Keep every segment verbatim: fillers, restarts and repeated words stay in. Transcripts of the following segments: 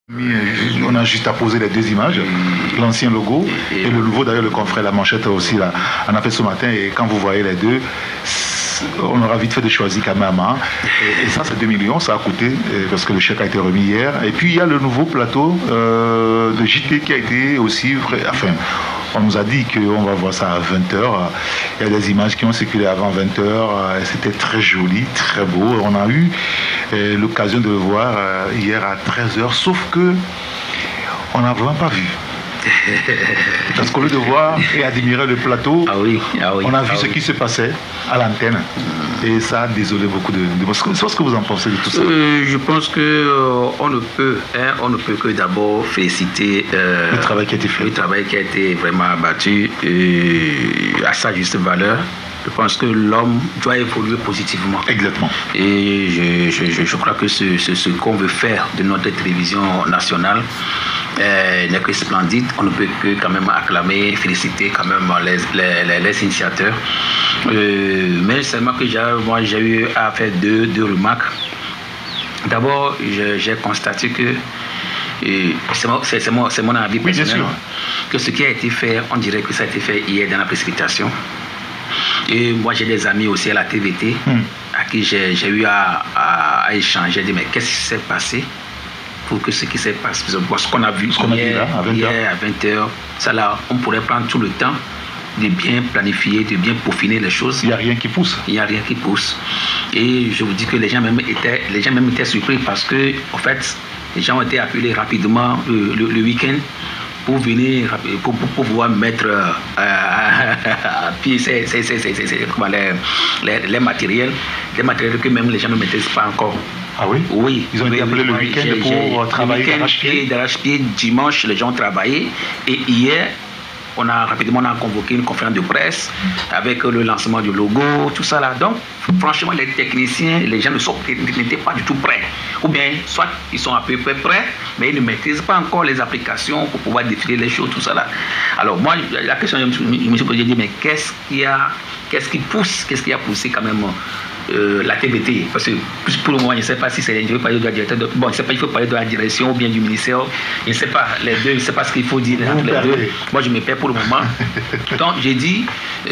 On a juste à poser les deux images, l'ancien logo et le nouveau. D'ailleurs, le confrère La Manchette aussi là, en a fait ce matin. Et quand vous voyez les deux, on aura vite fait de choisir quand même. Hein. Et, et ça, c'est deux millions, ça a coûté parce que le chèque a été remis hier. Et puis, il y a le nouveau plateau euh, de J T qui a été aussi... Enfin, on nous a dit qu'on va voir ça à vingt heures. Il y a des images qui ont circulé avant vingt heures. C'était très joli, très beau. On a eu euh, l'occasion de le voir euh, hier à treize heures, sauf que on n'a vraiment pas vu. Parce qu'au lieu de voir et admirer le plateau, ah oui, ah oui, on a vu ah ce oui. qui se passait à l'antenne. Et ça a désolé beaucoup de... de... C'est ce que vous en pensez de tout ça? euh, Je pense qu'on euh, ne peut hein, on ne peut que d'abord féliciter euh, le travail qui a été fait. Le travail qui a été vraiment abattu et à sa juste valeur. Je pense que l'homme doit évoluer positivement. Exactement. Et je, je, je crois que ce, ce, ce qu'on veut faire de notre télévision nationale euh, n'est que splendide. On ne peut que quand même acclamer, féliciter quand même les, les, les, les initiateurs. Euh, mais seulement que j'ai, moi j'ai eu à faire deux, deux remarques. D'abord, j'ai constaté que c'est mon, mon, mon avis personnel, oui, que ce qui a été fait, on dirait que ça a été fait hier dans la précipitation. Et moi, j'ai des amis aussi à la T V T mm. à qui j'ai eu à, à, à échanger. J'ai dit, mais qu'est-ce qui s'est passé pour que ce qui s'est passé, ce qu'on a vu ce qu'on hier, a vu là, hier à vingt heures, ça là, on pourrait prendre tout le temps de bien planifier, de bien peaufiner les choses. Il n'y a rien qui pousse. Il n'y a rien qui pousse. Et je vous dis que les gens même étaient, les gens même étaient surpris parce que, en fait, les gens ont été appelés rapidement le, le, le week-end pour venir, pour, pour, pour pouvoir mettre euh, à pied ces, ces, ces, ces, ces, comment, les, les, les matériels, les matériels que même les gens ne maîtrisent pas encore. Ah oui? Oui. Ils ont été appelés le week-end pour travailler d'arrache-pied. D'arrache-pied, dimanche, les gens ont travaillé. Et hier, on a rapidement on a convoqué une conférence de presse avec le lancement du logo, tout ça là. Donc, franchement, les techniciens, les gens ne sont, n'étaient pas du tout prêts. Ou bien, soit ils sont à peu près prêts, mais ils ne maîtrisent pas encore les applications pour pouvoir défiler les choses, tout ça là. Alors, moi, la question, je me suis posé, mais qu'est-ce qui a, qu'est-ce qui pousse, qu'est-ce qui a poussé quand même Euh, la T V T, parce que pour le moment, je ne sais pas si c'est, je veux parler de la direction, de, bon, je ne sais pas, il faut parler de la direction ou bien du ministère, je ne sais pas, les deux, je ne sais pas ce qu'il faut dire entre les deux. Moi, je me perds pour le moment. Donc, j'ai dit, euh,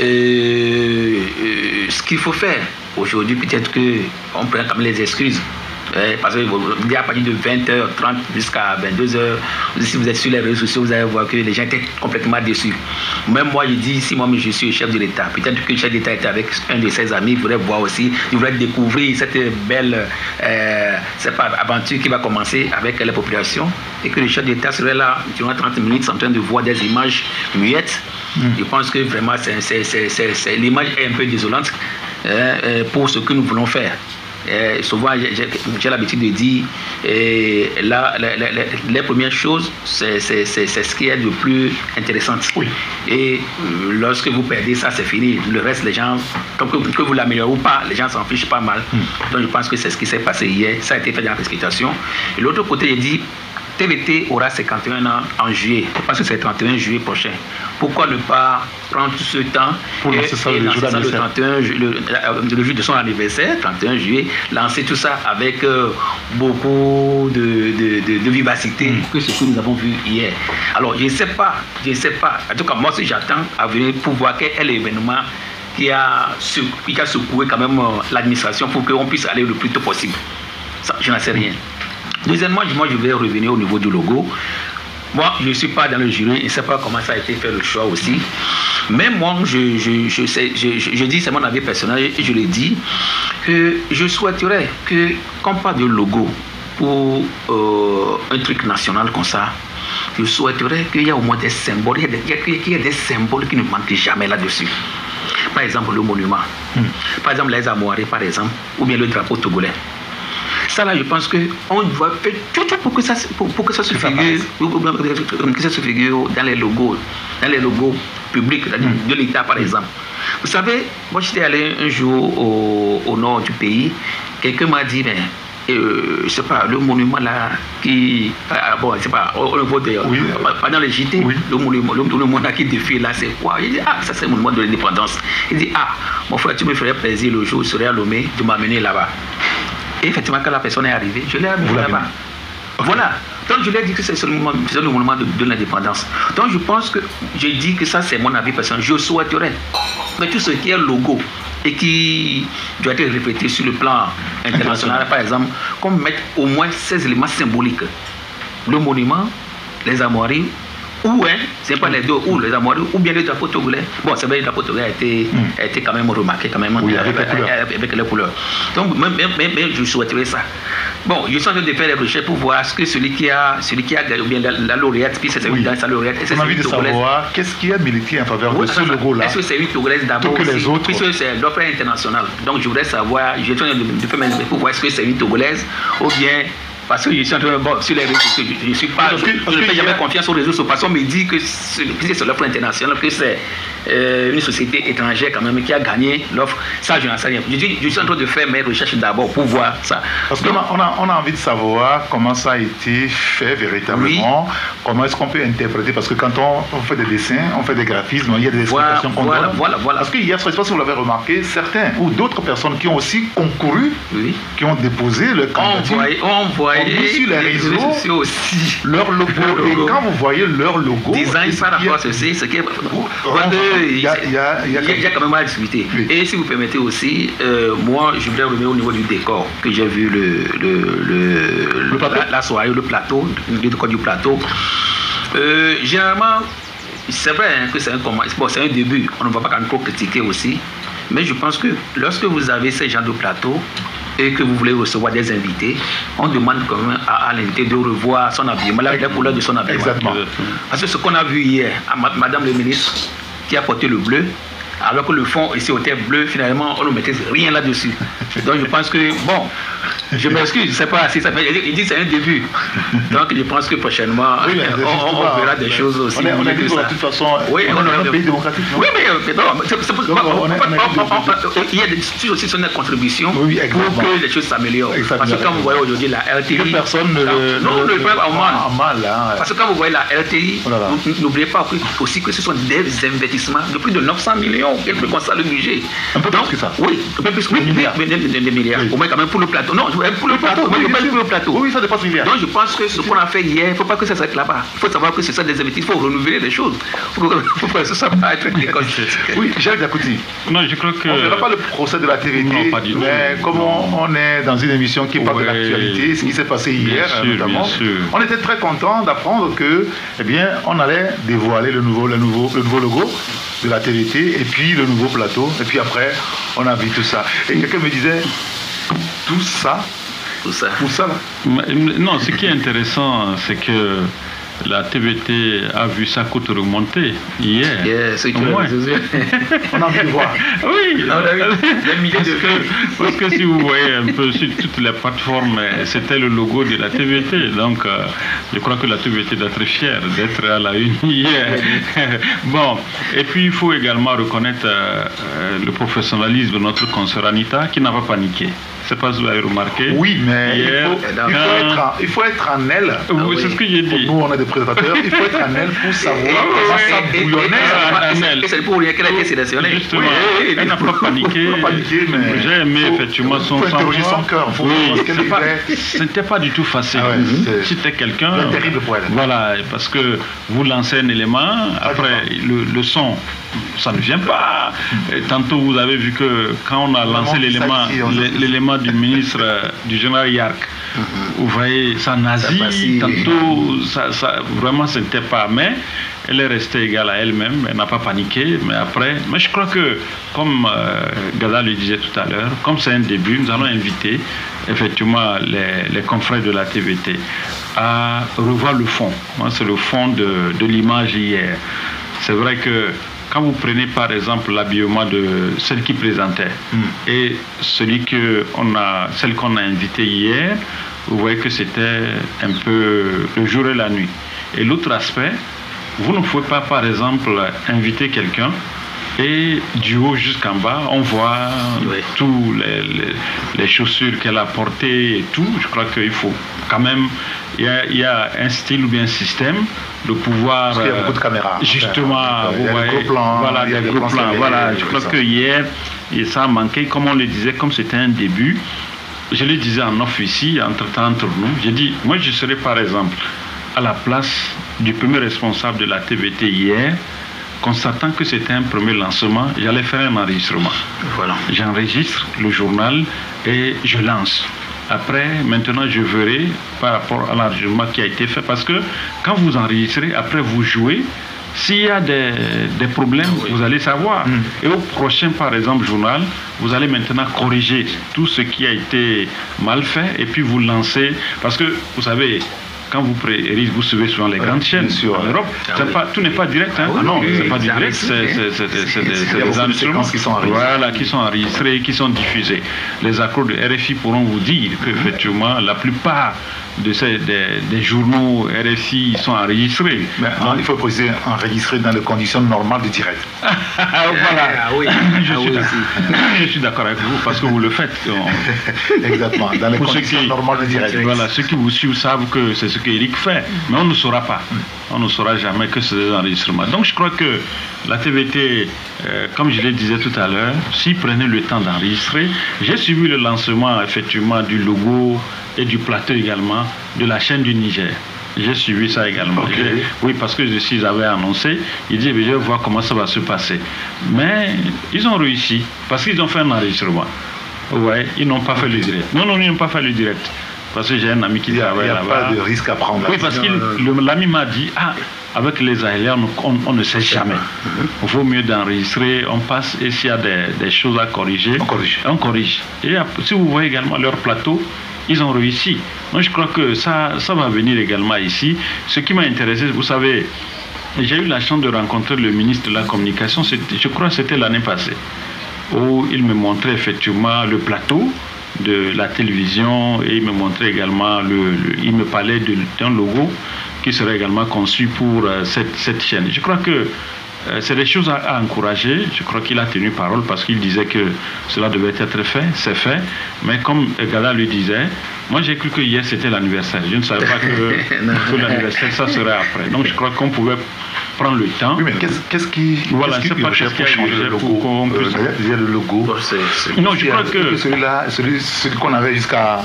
euh, ce qu'il faut faire aujourd'hui, peut-être qu'on prend quand même les excuses. Parce que à partir de vingt heures trente jusqu'à vingt-deux heures, si vous êtes sur les réseaux sociaux, vous allez voir que les gens étaient complètement déçus. Même moi, je dis, si moi je suis le chef de l'État, peut-être que le chef d'État était avec un de ses amis, il voudrait voir aussi, il voudrait découvrir cette belle euh, c'est pas, aventure qui va commencer avec les populations, et que le chef d'État serait là durant trente minutes en train de voir des images muettes. Mm. Je pense que vraiment, c'est, c'est, c'est, c'est, c'est, l'image est un peu désolante euh, pour ce que nous voulons faire. Et souvent, j'ai, j'ai l'habitude de dire, et là, les, les, les premières choses, c'est, c'est, c'est, c'est ce qui est le plus intéressant. Oui. Et lorsque vous perdez ça, c'est fini. Le reste, les gens, comme que, que vous l'améliorez ou pas, les gens s'en fichent pas mal. Mm. Donc, je pense que c'est ce qui s'est passé hier. Ça a été fait dans la précipitation. Et l'autre côté, il dit, T V T aura cinquante et un ans en juillet. Je pense que c'est le trente et un juillet prochain. Pourquoi ne pas prendre tout ce temps pour lancer ça le jour le, trente et un, le, le jour de son anniversaire, trente et un juillet, lancer tout ça avec euh, beaucoup de, de, de, de vivacité mm. que ce que nous avons vu hier. Alors, je ne sais pas, je ne sais pas. En tout cas, moi, si j'attends à venir pour voir quel est l'événement qui a, qui a secoué quand même l'administration pour qu'on puisse aller le plus tôt possible. Ça, je n'en sais rien. Deuxièmement, moi, je vais revenir au niveau du logo. Moi, je ne suis pas dans le jury, je ne sais pas comment ça a été fait le choix aussi. Mais moi, je, je, je, sais, je, je, je dis, c'est mon avis personnel, et je le dis, que je souhaiterais que, qu'on parle de logo pour euh, un truc national comme ça, je souhaiterais qu'il y ait au moins des symboles, qu'il y ait des, qu'il y ait des symboles qui ne manquent jamais là-dessus. Par exemple, le monument. Hmm. Par exemple, les armoiries, par exemple, ou bien le drapeau togolais. Ça là, je pense qu'on doit faire tout pour que ça, pour, pour que ça se figure, que ça se figure dans les logos, dans les logos publics mm. de l'État, par exemple. Vous savez, moi j'étais allé un jour au, au nord du pays, quelqu'un m'a dit, mais euh, je sais pas, le monument là qui, ah, bon, c'est pas, au niveau de, oui. pendant les J T, oui. le monument, le, le monument qui défile là, c'est quoi? Il dit, ah, ça c'est le monument de l'indépendance. Il dit, ah, mon frère, tu me ferais plaisir le jour où je serais à Lomé de m'amener là-bas. Et effectivement, quand la personne est arrivée, je l'ai amené là-bas. Okay. Voilà. Donc je lui ai dit que c'est le moment, c'est le moment de, de l'indépendance. Donc je pense que, je dis que ça c'est mon avis personnel. Je souhaiterais que tout ce qui est logo et qui doit être répété sur le plan international, par exemple, qu'on mette au moins ces éléments symboliques. Le monument, les armoiries, ou, hein, c'est pas les deux, ou les armoiries, ou bien le drapeau togolais. Bon, c'est vrai, le drapeau togolais a été, mm. a été quand même remarqué, quand même, oui, avec, avec, avec, avec, avec les couleurs. Donc, même, même, même, je souhaiterais ça. Bon, je suis en train de faire des recherches pour voir ce que celui qui a, celui qui a ou bien la, la lauréate, puis c'est oui. dans sa lauréate. On a envie de savoir qu'est-ce qui a milité en faveur oui, de ce logo-là. Est-ce que c'est une togolaise d'abord que les autres, puisque c'est l'offre internationale. Donc, je voudrais savoir, je suis en train de, de faire mes recherches pour voir est-ce que c'est une togolaise ou bien. Parce que je suis en train de. Bon, sur les réseaux sociaux, je ne suis pas. Parce que, je ne fais jamais a... confiance aux réseaux sociaux. Parce qu'on me dit que c'est l'offre internationale, que c'est euh, une société étrangère quand même qui a gagné l'offre. Ça, je n'en sais rien. Je, dis, je suis en train de faire mes recherches d'abord pour voir ça. Parce qu'on a, on a, on a envie de savoir comment ça a été fait véritablement. Oui. Comment est-ce qu'on peut interpréter. Parce que quand on, on fait des dessins, on fait des graphismes, il y a des explications qu'on voilà, donne. Voilà, voilà. Parce qu'il y a, je ne sais pas si vous l'avez remarqué, certains ou d'autres personnes qui ont aussi concouru, oui. qui ont déposé le candidature. On voit. On voit sur les réseaux, réseaux sociaux aussi. Leur logo. Leur logo. Et quand vous voyez leur logo, design par rapport à ceci, c'est qu'il y, y, y a quand même à discuter. Oui. Et si vous permettez aussi, euh, moi je voudrais revenir au niveau du décor que j'ai vu le, le, le, le la, la soirée, le plateau, le décor du plateau. Euh, généralement, c'est vrai hein, que c'est un, bon, c'est un début, on ne va pas quand même trop critiquer aussi. Mais je pense que lorsque vous avez ce genre de plateau et que vous voulez recevoir des invités, on demande quand même à, à l'invité de revoir son habillement, la couleur de son habillement. Exactement. Parce que ce qu'on a vu hier, à Madame le ministre qui a porté le bleu, alors que le fond ici était bleu, finalement on ne mettait rien là-dessus. Donc je pense que, bon, je m'excuse, je ne sais pas si ça fait. Il dit que c'est un début. Donc je pense que prochainement, oui, on, on, on verra des choses aussi. On est, on est de toute façon, oui, on, on est un pays démocratique. Non? Oui, mais non, il y a des, aussi son contribution oui, pour que les choses s'améliorent. Parce que quand vous voyez aujourd'hui la R T I. Que personne ne le. Non, ne le prend en mal. Parce que quand vous voyez la R T I, n'oubliez pas aussi que ce sont des investissements de plus de neuf cents millions. Quelque peu comme ça le budget. Un peu plus que ça. Oui, un peu plus que des milliards. Au moins quand même pour le plateau. Non, pour le plateau. Oui, pour le plateau. Oui, ça dépasse milliards. Donc je pense que ce qu'on a fait hier, il ne faut pas que ça s'arrête là-bas. Il faut savoir que c'est ça des investissements. Il faut renouveler les choses. Il faut que ça ne pas être l'école. Oui, Jacques Diakouti. Non, je crois que. On ne verra pas le procès de la T V T. Non, pas du tout. Mais comme on est dans une émission qui parle de l'actualité, ce qui s'est passé hier notamment, on était très content d'apprendre que, eh bien, on allait dévoiler le nouveau, le nouveau, le nouveau logo de la T V T et puis le nouveau plateau. Et puis après, on a vu tout ça. Et quelqu'un me disait, tout ça, tout ça, tout ça là. Non, ce qui est intéressant, c'est que la T V T a vu sa cote remonter hier. Yeah, c'est on a envie de voir. Oui, on a vu des milliers de que, parce que si vous voyez un peu sur toutes les plateformes, c'était le logo de la T V T. Donc, euh, je crois que la T V T doit être fière d'être à la une hier. Bon, et puis il faut également reconnaître euh, le professionnalisme de notre consoeur Anita qui n'a pas paniqué. Je ne sais pas si vous avez remarqué. Oui, mais hier, il, faut, il, faut euh, être en, il faut être en elle. Ah, oui, c'est ce que j'ai dit. Nous, on a des présentateurs. Il faut être en elle pour savoir comment ça bouillonnait. C'est pour rien qu'elle a été sélectionnée. Justement, oui, elle n'a pas paniqué. mais j'ai aimé faut, effectivement son sang. Il faut interroger son cœur. Oui, ce n'était pas du tout facile. Ah ouais, c'était quelqu'un. Terrible pour elle. Voilà, parce que vous lancez un élément, après le, le son, ça ne vient pas. Et tantôt, vous avez vu que quand on a lancé l'élément, l'élément du ministre, du général Yark, mm-hmm. vous voyez, ça nazi, tantôt, ça, ça, vraiment, ce n'était pas. Mais elle est restée égale à elle-même, elle n'a pas paniqué, mais après, mais je crois que, comme euh, Gada le disait tout à l'heure, comme c'est un début, nous allons inviter effectivement les, les confrères de la T V T à revoir le fond. C'est le fond de, de l'image hier. C'est vrai que quand vous prenez par exemple l'habillement de celle qui présentait mm. et celui que on a, celle qu'on a invitée hier, vous voyez que c'était un peu le jour et la nuit. Et l'autre aspect, vous ne pouvez pas par exemple inviter quelqu'un et du haut jusqu'en bas, on voit oui. tous les, les, les chaussures qu'elle a portées et tout. Je crois qu'il faut quand même, il y a, il y a un style ou bien un système de pouvoir. Parce qu'il y a beaucoup de caméras. Justement, enfin, vous voyez. Des gros plans, voilà, il y a des gros plans. Voilà, je crois que hier, et ça a manqué, comme on le disait, comme c'était un début. je le disais en off ici, entre-temps entre nous, j'ai dit, moi je serais par exemple à la place du premier responsable de la T V T hier, constatant que c'était un premier lancement, j'allais faire un enregistrement. Voilà. J'enregistre le journal et je lance. Après, maintenant, je verrai par rapport à l'enregistrement qui a été fait, parce que quand vous enregistrez, après vous jouez, s'il y a des, des problèmes, oui. vous allez savoir. Mm. Et au prochain, par exemple, journal, vous allez maintenant corriger tout ce qui a été mal fait et puis vous lancez. Parce que, vous savez, quand vous pré- vous suivez souvent les grandes chaînes en Europe, ah oui. pas, tout n'est pas direct. Hein? Ah oui, non, oui, c'est pas direct, c'est des enregistrements qui sont enregistrés. Voilà, qui sont enregistrés, qui sont diffusés. Les accros de R F I pourront vous dire qu'effectivement, la plupart de ces, des, des journaux R F I sont enregistrés. Mais non, il faut préciser enregistrés dans les conditions normales du direct. Voilà. Ah oui, je, ah suis oui je suis d'accord avec vous parce que vous le faites. Exactement, dans les conditions qui, normales du direct. Voilà, ceux qui vous suivent savent que c'est ce qu'Éric fait, mais on ne saura pas. On ne saura jamais que c'est des enregistrements. Donc je crois que la T V T, euh, comme je le disais tout à l'heure, s'ils prenaient le temps d'enregistrer, j'ai suivi le lancement effectivement du logo et du plateau également de la chaîne du Niger. J'ai suivi ça également. Okay. Oui, parce que je suis avais annoncé, il dit, je vais voir comment ça va se passer. Mais ils ont réussi, parce qu'ils ont fait un enregistrement. Ouais, ils n'ont pas okay. fait le direct. Non, non, ils n'ont pas fait le direct. Parce que j'ai un ami qui travaille là-bas. Il n'y a pas de risque à prendre. Oui, parce que l'ami m'a dit, ah, avec les aériens, on, on ne sait jamais. Il vaut mieux d'enregistrer, on passe, et s'il y a des, des choses à corriger, on corrige. On corrige. Et si vous voyez également leur plateau, ils ont réussi. Moi, je crois que ça, ça va venir également ici. Ce qui m'a intéressé, vous savez, j'ai eu la chance de rencontrer le ministre de la Communication, je crois que c'était l'année passée, où il me montrait effectivement le plateau de la télévision et il me montrait également, le, le, il me parlait d'un logo qui serait également conçu pour euh, cette, cette chaîne. Je crois que euh, c'est des choses à, à encourager. Je crois qu'il a tenu parole parce qu'il disait que cela devait être fait, c'est fait. Mais comme Gala lui disait, moi j'ai cru que hier c'était l'anniversaire. Je ne savais pas que, que l'anniversaire ça serait après. Donc je crois qu'on pouvait prendre le temps. Oui, mais qu'est-ce qu'est-ce qui, voilà, qu'est-ce qui pas qu'est-ce pour changer le logo pour euh, il y a le logo. Oh, c'est, c'est non, je crois que celui-là, celui, celui qu'on avait jusqu'à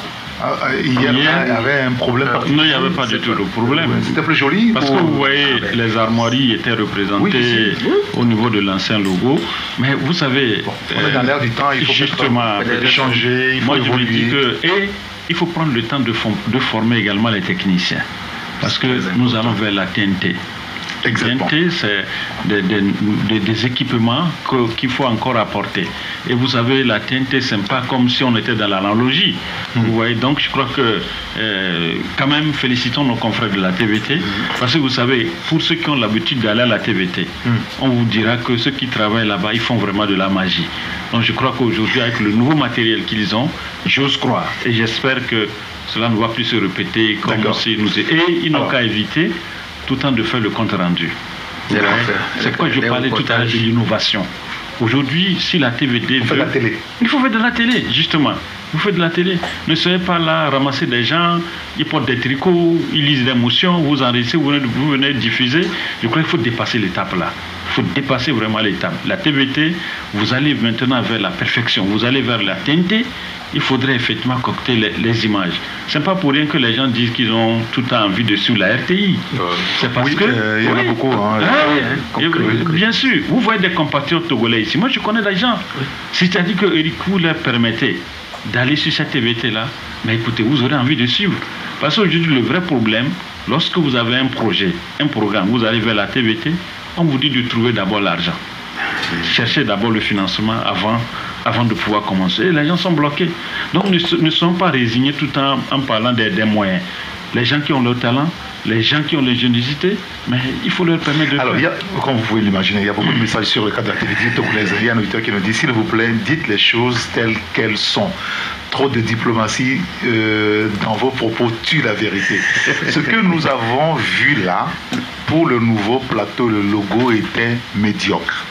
hier, hier, il y avait un problème. Euh, non, il n'y avait pas du tout de problème. C'était plus joli. Parce pour... que vous voyez, les armoiries étaient représentées oui, au niveau de l'ancien logo. Mais vous savez, bon, on est dans l'air du temps, il faut justement peut-être changer, il faut moi, évoluer. Je me dis que, et il faut prendre le temps de, de former également les techniciens. Parce que nous allons vers la T N T. Exactement. T N T, c'est des, des, des, des équipements qu'il faut encore apporter. Et vous savez, la T N T, c'est pas comme si on était dans l'analogie. Mmh. Vous voyez, donc je crois que, euh, quand même, félicitons nos confrères de la T V T. Mmh. Parce que vous savez, pour ceux qui ont l'habitude d'aller à la T V T, mmh. on vous dira que ceux qui travaillent là-bas, ils font vraiment de la magie. Donc je crois qu'aujourd'hui, avec le nouveau matériel qu'ils ont, j'ose croire. Et j'espère que cela ne va plus se répéter comme si nous... Et ils n'ont qu'à éviter tout le temps de faire le compte rendu. C'est pourquoi je parlais tout à l'heure de l'innovation. Aujourd'hui, si la T V T veut... la télé. Il faut faire de la télé, justement. Vous faites de la télé. Ne soyez pas là, ramasser des gens, ils portent des tricots, ils lisent des motions, vous enregistrez, vous venez, vous venez diffuser. Je crois qu'il faut dépasser l'étape là. Il faut dépasser vraiment l'étape. La T V T, vous allez maintenant vers la perfection. Vous allez vers la T N T. Il faudrait effectivement concocter les, les images. C'est pas pour rien que les gens disent qu'ils ont tout le temps envie de suivre la R T I. Euh, c'est parce oui, que... Euh, il y en a beaucoup. Hein, ah, oui, oui, bien sûr. Vous voyez des compatriotes togolais ici. Moi, je connais des gens. Oui. C'est-à-dire que Eric Kou leur permettait d'aller sur cette T V T-là. Mais écoutez, vous aurez envie de suivre. Parce qu'aujourd'hui, le vrai problème, lorsque vous avez un projet, un programme, vous allez vers la T V T, on vous dit de trouver d'abord l'argent. Cherchez d'abord le financement avant, avant de pouvoir commencer. Et les gens sont bloqués. Donc ne, ne sont pas résignés tout le temps en parlant des, des moyens. Les gens qui ont le talent, les gens qui ont l'ingéniosité, mais il faut leur permettre de... Alors, il y a, comme vous pouvez l'imaginer, il y a beaucoup de messages sur le cadre de l'activité togolaise. Il y a un auditeur qui nous dit, s'il vous plaît, dites les choses telles qu'elles sont. Trop de diplomatie euh, dans vos propos tue la vérité. Ce que nous avons vu là, pour le nouveau plateau, le logo était médiocre.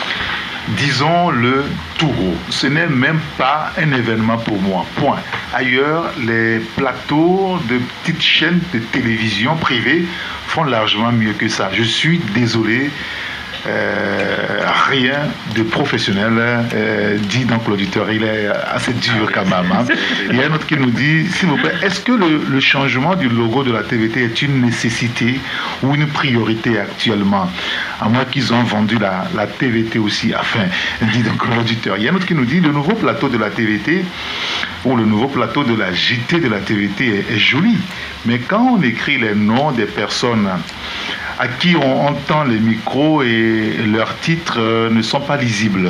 Disons-le tout haut. Ce n'est même pas un événement pour moi. Point. Ailleurs, les plateaux de petites chaînes de télévision privées font largement mieux que ça. Je suis désolé. euh, rien de professionnel, euh, dit donc l'auditeur. Il est assez dur quand même. Hein. Il y a un autre qui nous dit, s'il vous plaît, est-ce que le, le changement du logo de la T V T est une nécessité ou une priorité actuellement? À moins qu'ils ont vendu la, la T V T aussi. Enfin, dit donc l'auditeur. Il y a un autre qui nous dit, le nouveau plateau de la T V T ou le nouveau plateau de la J T de la T V T est, est joli. Mais quand on écrit les noms des personnes à qui on entend les micros et leurs titres euh, ne sont pas lisibles,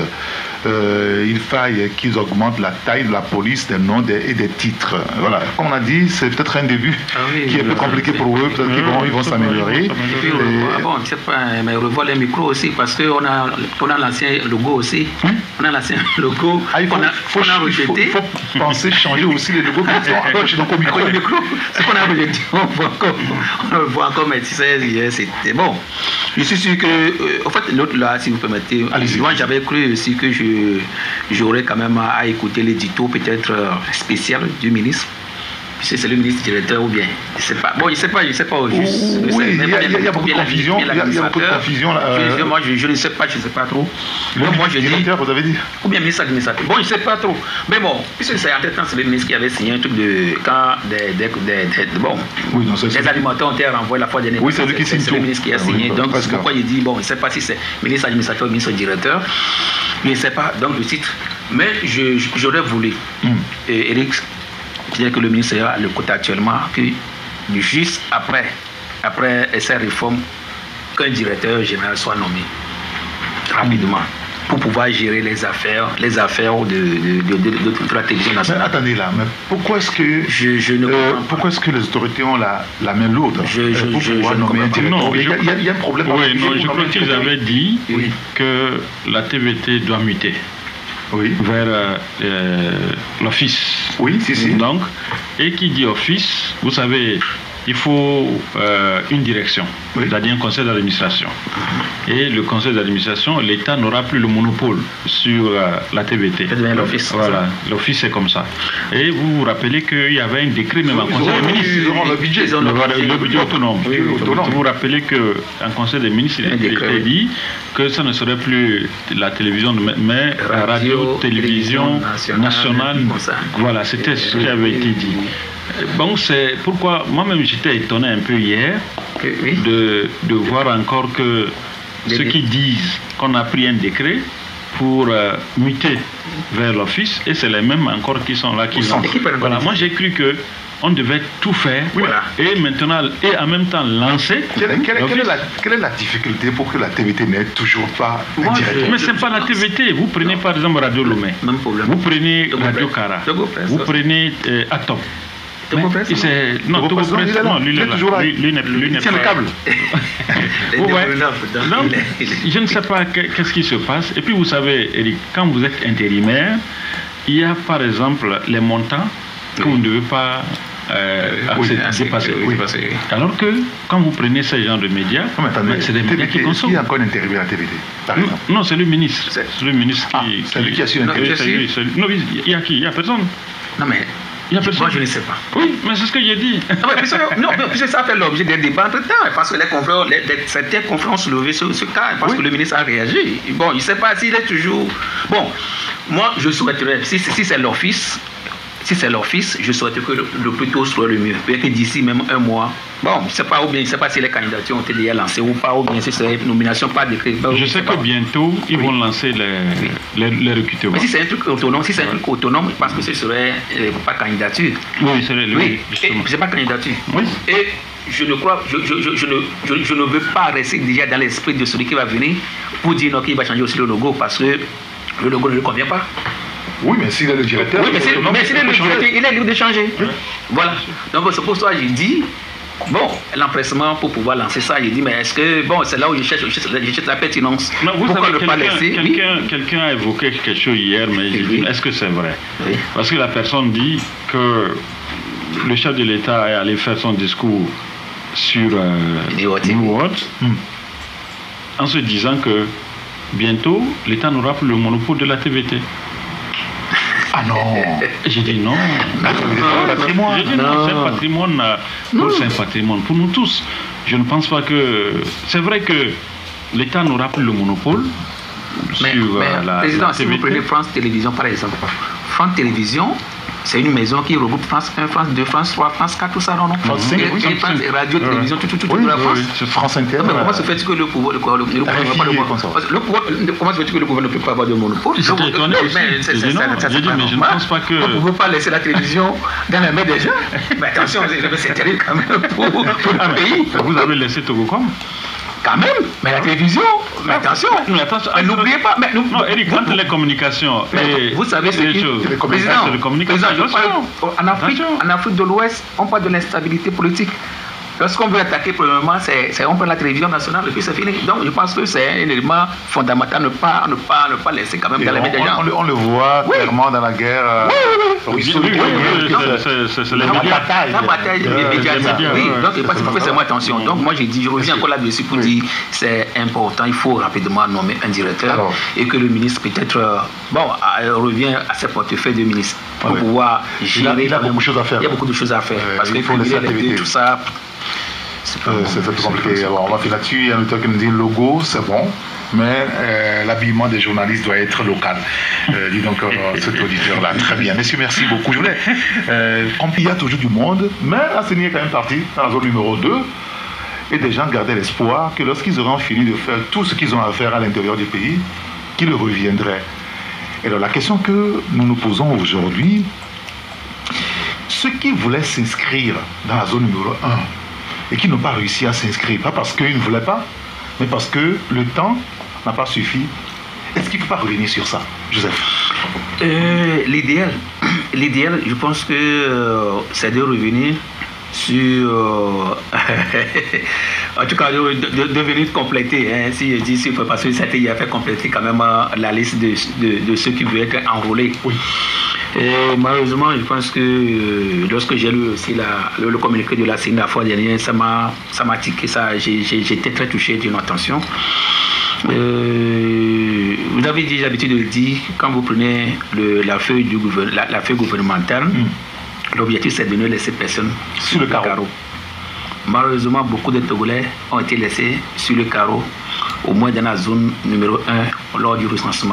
euh, il faille qu'ils augmentent la taille de la police des noms des, et des titres. Voilà, comme on a dit, c'est peut-être un début ah oui, qui est un peu compliqué pour eux, peut-être qu'ils vont, ils vont s'améliorer. Et... Ah bon, je sais pas, mais on revoit les micros aussi parce qu'on a, on a l'ancien logo aussi. Hum? On a l'ancien logo ah, il faut, qu'on a, faut, qu'on a rejeté. Il faut, il faut penser changer aussi les logos qui sont accrochés donc au micro. Le micro, ce qu'on a rejeté, on voit encore, on le voit encore, mais tu sais, c'était bon. Je suis sûr que, euh, en fait, l'autre là, si vous permettez, moi j'avais cru aussi que je j'aurais quand même à écouter l'édito peut-être euh, spécial du ministre. Si c'est le ministre directeur ou bien, je sais pas. Bon, je sais pas, je sais pas au juste. Oui, il y, y, y a beaucoup de confusion. Il y, y a beaucoup de confusion. Là, euh... je, moi, je, je ne sais pas, je ne sais pas trop. Le bon, moi, je directeur, dis, vous avez dit. Ou bien ministre administratif. Bon, je ne sais pas trop. Mais bon, puisque c'est entre-temps, c'est le ministre qui avait signé un truc de quand des, des, des, des bon, oui, non, les alimentaires ont été renvoyés la fois dernière. Oui, c'est lui qui signe. C'est le ministre qui a signé. Oui, donc, c'est pourquoi il dit bon, je ne sais pas si c'est ministre administratif ou ministre directeur. Je ne sais pas. Donc, le titre. Mais j'aurais voulu, mm. Eric. C'est-à-dire que le ministère a le côté actuellement que juste après, après ces réformes, qu'un directeur général soit nommé rapidement mmh. pour pouvoir gérer les affaires, les affaires de, de, de, de, de, de la télévision nationale. Mais attendez là, mais pourquoi est-ce que je, je ne euh, pourquoi est-ce que les autorités ont la, la main lourde je, je, pour je, pouvoir je nommer un directeur? Non, il, y a, il, y a, il y a un problème. Oui, non, je crois qu'ils avaient dit oui. que la T V T doit muter. Oui. Vers euh, l'office. Oui, si, si. Donc, et qui dit office, vous savez, il faut euh, une direction, oui. c'est-à-dire un conseil d'administration. Et le conseil d'administration, l'État n'aura plus le monopole sur euh, la T V T. L'office. Voilà, l'office c'est comme ça. Et vous vous rappelez qu'il y avait un décret même en conseil des ministres. Ils auront le budget. Ils auront le, le budget autonome. Oui, autonome. Vous vous rappelez qu'en conseil des ministres, il était dit que ça ne serait plus la télévision, mais la radio, télévision nationale. nationale. Voilà, c'était ce qui avait été dit. Bon, c'est pourquoi moi-même j'étais étonné un peu hier oui. de, de voir encore que les ceux qui disent qu'on a pris un décret pour euh, muter vers l'office, et c'est les mêmes encore qui sont là, qui sont. Voilà, moi j'ai cru que on devait tout faire oui. et maintenant et en même temps lancer. Quelle, quelle, quelle, est, la, quelle est la difficulté pour que la T V T n'ait toujours pas moi, directeur? Mais c'est pas la T V T. Vous prenez par exemple Radio Lomé, vous prenez Radio Cara, vous prenez euh, Atom. Mais c'est non, Togo Presse, non, lui, il est toujours lui, lui, lui, il tient le câble. ouais. Donc, je ne sais pas qu'est-ce qui se passe. Et puis, vous savez, Eric, quand vous êtes intérimaire, il y a par exemple les montants que vous ne devez pas euh, oui, dépasser. Oui, oui. Alors que quand vous prenez ce genre de médias, c'est des médias qui consomment. Qui a encore intérimaire à la T V T par non, non, c'est le ministre. C'est le ministre qui. Ah, c'est lui qui a su intérimaire. Non, il y a qui? Il n'y a personne. Non, mais. Moi, je ne sais pas. Oui, mais c'est ce que j'ai dit. Ah ouais, puisque, non, puisque ça fait l'objet des débats entre-temps, parce que les confrères, les, les, certains confrères ont soulevé ce, ce cas, parce oui. que le ministre a réagi. Bon, il ne sait pas s'il est toujours... Bon, moi, je souhaiterais, si, si c'est l'office, si c'est l'office, je souhaiterais que le, le plus tôt soit le mieux. Peut-être que d'ici même un mois, bon, je ne sais pas, ou bien, je ne sais pas si les candidatures ont été déjà lancées ou pas, ou bien si c'est une nomination par décret. Je sais que bientôt, ils oui. vont lancer les, oui. les, les recrutements. Mais si c'est un truc autonome, si c'est un truc autonome, parce que ce serait euh, pas candidature. Oui, c'est le oui. C'est pas candidature. Oui. Et je ne crois, je, je, je, je, ne, je, je ne veux pas rester déjà dans l'esprit de celui qui va venir pour dire non, qu'il va changer aussi le logo, parce que le logo ne lui convient pas. Oui, mais s'il est le directeur, oui, mais s'il est le directeur, il est libre de changer. Oui. Voilà. Donc c'est pour ça que j'ai dit, bon, l'empressement pour pouvoir lancer ça, j'ai dit, mais est-ce que, bon, c'est là où je cherche, je cherche, je cherche la pertinence. Non, vous Pourquoi savez, ne pas laisser Quelqu'un oui? quelqu'un a évoqué quelque chose hier, mais j'ai oui. dit, est-ce que c'est vrai oui. Parce que la personne dit que le chef de l'État est allé faire son discours sur euh, New World, hmm. en se disant que bientôt, l'État n'aura plus le monopole de la T V T. Ah non. J'ai dit non. patrimoine. J'ai dit non, non c'est un patrimoine. C'est un patrimoine pour nous tous. Je ne pense pas que... C'est vrai que l'État n'aura plus le monopole mais, sur mais, euh, la, président, la si vous prenez France Télévisions par exemple, France Télévisions, c'est une maison qui regroupe France un, France deux, France trois, France quatre, tout ça, non, non. France cinq, oui, et, et France, et radio, télévision, tout, tout, tout, oui, tout la France. Oui, c'est France Inter. Non, mais comment se fait-il que le pouvoir, le, le, le, le, pouvoir, le, le pouvoir, comment se fait-il que le pouvoir ne peut pas avoir de monopole? J'étais étonné aussi. J'ai dit, mais je ne pense pas que... Vous ne pouvez pas laisser la télévision dans la main des gens. Mais attention, c'est terrible quand même pour, pour le pays. Vous avez laissé Togocom? Quand même, mais la télévision, mais attention, mais attention, mais n'oubliez pas, mais nous, non, Eric, quand les communications et vous savez ce les qui, choses, président, les communications, président, en Afrique, en Afrique de l'Ouest, on parle de l'instabilité politique. Lorsqu'on veut attaquer, premièrement, c'est on prend la télévision nationale et puis c'est fini. Donc je pense que c'est un élément fondamental, ne pas, ne pas, ne pas laisser quand même dans les médias des gens. On, on, on le voit oui. clairement dans la guerre. Euh, oui, oui, oui. C'est la bataille. La bataille médiatique. Oui, donc il faut faire forcément attention. Donc moi j'ai dit, je reviens encore là-dessus pour dire, c'est important, il faut rapidement nommer un directeur et que le ministre peut-être, bon, revient à ses portefeuilles de ministre pour pouvoir gérer. Il y a beaucoup de choses à faire. Il y a beaucoup de choses à faire. Parce qu'il faut les tout ça. C'est euh, compliqué. Alors, on va finir là-dessus. Il y a un auteur qui nous dit le logo, c'est bon, mais euh, l'habillement des journalistes doit être local. Euh, dis donc euh, cet auditeur-là. Très bien. Messieurs, merci beaucoup. Je voulais, euh, comme il y a toujours du monde, mais Asseni est quand même parti dans la zone numéro deux. Et des gens gardaient l'espoir que lorsqu'ils auront fini de faire tout ce qu'ils ont à faire à l'intérieur du pays, qu'ils reviendraient. Et alors, la question que nous nous posons aujourd'hui, ceux qui voulaient s'inscrire dans la zone numéro un, et qui n'ont pas réussi à s'inscrire, pas parce qu'ils ne voulaient pas, mais parce que le temps n'a pas suffi. Est-ce qu'il ne faut pas revenir sur ça, Joseph? euh, L'idéal, l'idéal, je pense que euh, c'est de revenir sur... Euh, en tout cas, de, de, de venir compléter, hein, si je dis s'il faut, parce que c'était il a fait compléter quand même la liste de, de, de ceux qui veulent être enrôlés. Oui. Et malheureusement, je pense que euh, lorsque j'ai lu aussi la, le, le communiqué de la C I N la fois dernière, ça m'a tiqué, ça, j'étais très touché d'une attention. Euh, vous avez déjà l'habitude de le dire, quand vous prenez le, la, feuille du la, la feuille gouvernementale, mm. l'objectif c'est de ne laisser personne sur le carreau. carreau. Malheureusement, beaucoup de Togolais ont été laissés sur le carreau, au moins dans la zone numéro un, lors du recensement.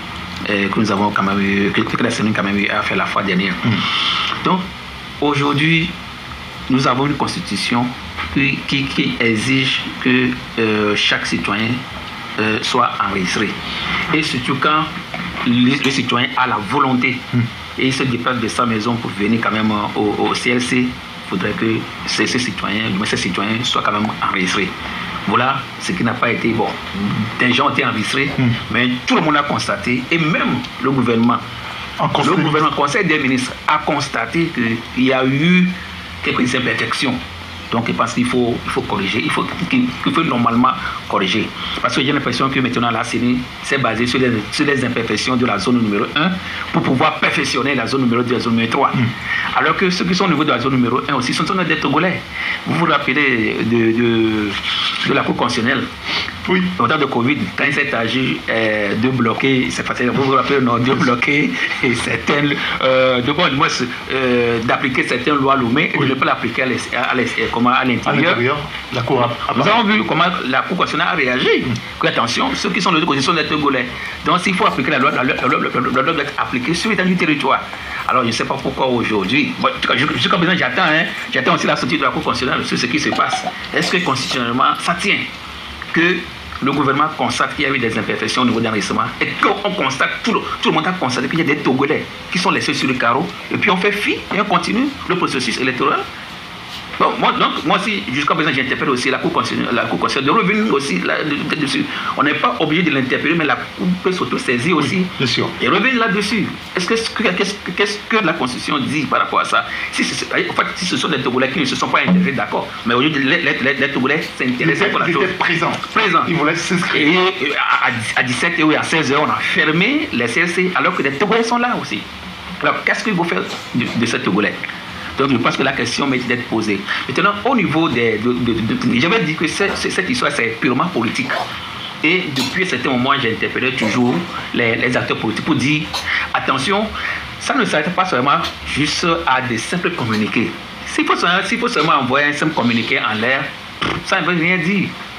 Et que nous avons quand même eu, que, que la C E N I quand même eu à faire la fois dernière. Mm. Donc, aujourd'hui, nous avons une constitution qui, qui, qui exige que euh, chaque citoyen euh, soit enregistré. Et surtout quand le, le citoyen a la volonté mm. et il se déplace de sa maison pour venir quand même au, au C L C, il faudrait que ces, ces citoyens, ces citoyens soient quand même enregistrés. Voilà ce qui n'a pas été bon. Des gens ont été enregistrés, mm. mais tout le monde a constaté, et même le gouvernement, le gouvernement, le Conseil des ministres a constaté qu'il y a eu quelques imperfections. Donc je pense qu'il faut, il faut corriger, il faut, qu'il faut normalement corriger. Parce que j'ai l'impression que maintenant la C E N I s'est basée sur les, sur les imperfections de la zone numéro un pour pouvoir perfectionner la zone numéro deux et la zone numéro trois. Mm. Alors que ceux qui sont au niveau de la zone numéro un aussi sont des Togolais. Vous vous rappelez de, de, de la Cour constitutionnelle? Oui. Au temps de Covid, quand il s'est agi euh, de bloquer, c'est facile, vous vous rappelez, non, de bloquer certaines, euh, de bon, moi, euh, d'appliquer certaines lois Lomé et oui. de ne pas l'appliquer à l'intérieur. La Cour a, a Nous avons vu comment la Cour constitutionnelle a réagi. Mm. Que attention, ceux qui sont de l'opposition sont des Togolais. Donc s'il faut appliquer la loi, la loi, la loi, la loi doit être appliquée sur l'étendue du territoire. Alors je ne sais pas pourquoi aujourd'hui, bon, jusqu'à présent j'attends, hein, j'attends aussi la sortie de la Cour constitutionnelle sur ce qui se passe. Est-ce que constitutionnellement ça tient que le gouvernement constate qu'il y a eu des imperfections au niveau de l'enregistrement et qu'on constate, tout le, tout le monde a constaté qu'il y a des Togolais qui sont laissés sur le carreau et puis on fait fi et on continue le processus électoral. Bon, moi, donc, moi aussi, jusqu'à présent, j'interpelle aussi la Cour constitutionnelle, la Cour constitutionnelle de revenir aussi là-dessus. On n'est pas obligé de l'interpeller, mais la Cour peut s'auto-saisir aussi. Oui, bien sûr. Et revenir là-dessus. Est-ce que, qu'est-ce, qu'est-ce que la Constitution dit par rapport à ça? Si, en fait, si ce sont des Togolais qui ne se sont pas intéressés, d'accord. Mais au lieu de les, les, les Togolais s'intéressent pour la chose. Ils étaient présents. Présents. Ils voulaient s'inscrire. Et à, à dix-sept heures et à seize heures, on a fermé les C L C, alors que les Togolais sont là aussi. Alors, qu'est-ce qu'il faut faire de, de ces Togolais? Donc je pense que la question mérite d'être posée. Maintenant, au niveau des... De, de, de, de, j'avais dit que cette, cette histoire, c'est purement politique. Et depuis un certain moment, j'ai interpellé toujours les, les acteurs politiques pour dire, attention, ça ne s'arrête pas seulement juste à des simples communiqués. S'il faut, s'il faut seulement envoyer un simple communiqué en l'air, ça ne veut rien dire.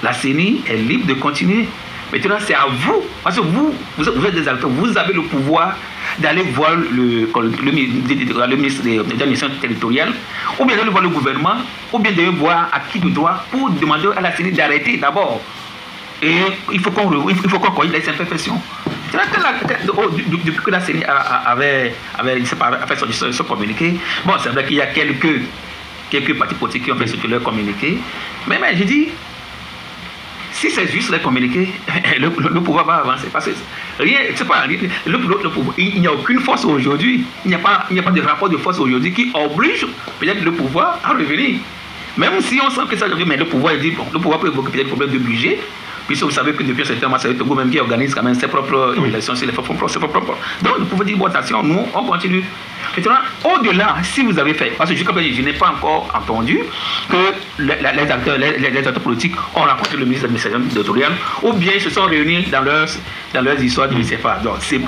La C E N I est libre de continuer. Maintenant, c'est à vous, parce que vous, vous êtes des acteurs, vous avez le pouvoir d'aller voir le, le, le ministre de l'administration territoriale, ou bien d'aller voir le gouvernement, ou bien d'aller voir à qui de droit pour demander à la C E N I d'arrêter d'abord. Et il faut qu'on il faut qu'on corrige les imperfections. Depuis que la C E N I avait, avait, avait fait son, son communiqué, bon, c'est vrai qu'il y a quelques, quelques partis politiques qui ont fait ce que leur communiqué, mais, mais j'ai dit, si c'est juste les communiquer, le, le, le pouvoir va avancer. Parce que rien, c'est pas rien, le, le, le pouvoir, il, il n'y a aucune force aujourd'hui. Il n'y a pas, il n'y a pas de rapport de force aujourd'hui qui oblige peut-être le pouvoir à revenir. Même si on sent que ça revient, mais le pouvoir dit bon, le pouvoir peut évoquer peut-être des problèmes de budget. Puisque vous savez que depuis un certain moment, c'est le Togo même qui organise quand même ses propres oui. élections, ses propres, ses propres. Donc vous pouvez dire bon, attention, nous on continue. Maintenant, au-delà, si vous avez fait, parce que jusqu'à présent, je n'ai pas encore entendu que les, les, acteurs, les, les acteurs politiques ont rencontré le ministre de l'administration territoriale, ou bien ils se sont réunis dans leurs, dans leurs histoires du C F A. Donc c'est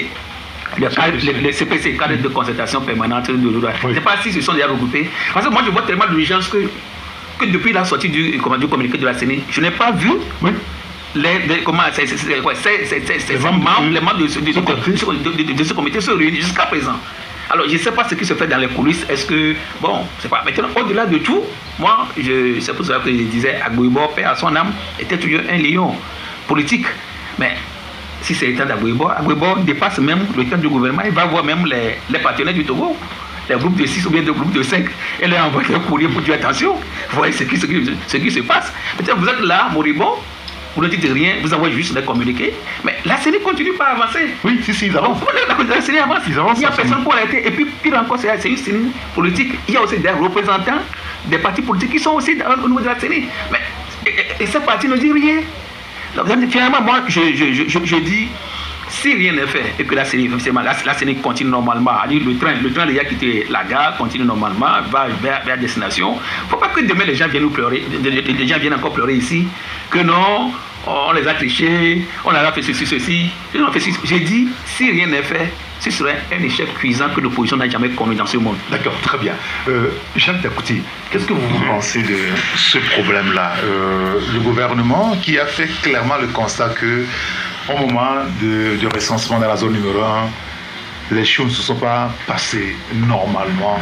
le, le, le C P C, cadre de concertation permanente de l'O D A. Je ne sais pas s'ils se sont déjà regroupés. Parce que moi, je vois tellement d'urgence que, que depuis la sortie du, du communiqué de la C E N I, je n'ai pas vu. Oui. Les, les, comment, c'est, c'est, c'est, c'est, c'est, c'est, c'est, les membres, les membres de, de, de, de, de, de ce comité se réunissent jusqu'à présent. Alors, je ne sais pas ce qui se fait dans les coulisses. Est-ce que, bon, c'est pas. Maintenant, au-delà de tout, moi, je, c'est pour ça que je disais, Agboibo, paix à son âme, était toujours un lion politique. Mais si c'est le temps d'Agboibo, Agboibo dépasse même le temps du gouvernement. Il va voir même les, les partenaires du Togo, les groupes de six ou bien des groupes de cinq, et leur envoyer un courrier pour dire attention, voyez ce qui, ce qui, ce qui se passe. Peut-être vous êtes là, moribond. Vous ne dites rien, vous envoyez juste des communiqués, mais la C E N I continue pas à avancer. Oui, si, si, ils avancent. La, la C E N I avance, ils avancent. Il n'y a personne pour l'arrêter. Et puis, pire encore, c'est une C E N I politique. Il y a aussi des représentants des partis politiques qui sont aussi dans, au niveau de la C E N I. Mais, et, et ces partis ne disent rien. Donc, finalement, moi, je, je, je, je, je dis, si rien n'est fait et que la C E N I, la, la C E N I continue normalement, le train, le train qui a quitté la gare continue normalement, va vers, vers destination. Il ne faut pas que demain les gens viennent nous pleurer, les gens viennent encore pleurer ici, que non, on les a trichés, on a fait ceci, ceci. J'ai dit, si rien n'est fait, ce serait un échec cuisant que l'opposition n'a jamais commis dans ce monde. D'accord, très bien. Euh, Jacques Dakouti, qu'est-ce que vous pensez de ce problème-là euh, Le gouvernement qui a fait clairement le constat que au moment de, de recensement dans la zone numéro un, les choses ne se sont pas passées normalement.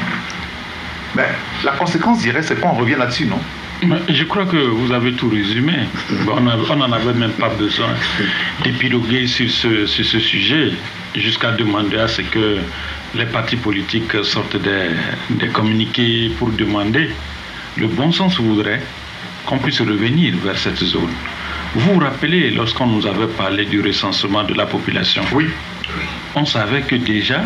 Mais la conséquence, je dirais, c'est qu'on revient là-dessus, non? Je crois que vous avez tout résumé. On n'en avait même pas besoin d'épiloguer sur ce, sur ce sujet, jusqu'à demander à ce que les partis politiques sortent des, des communiqués pour demander. Le bon sens voudrait qu'on puisse revenir vers cette zone. Vous vous rappelez, lorsqu'on nous avait parlé du recensement de la population, oui. On savait que déjà,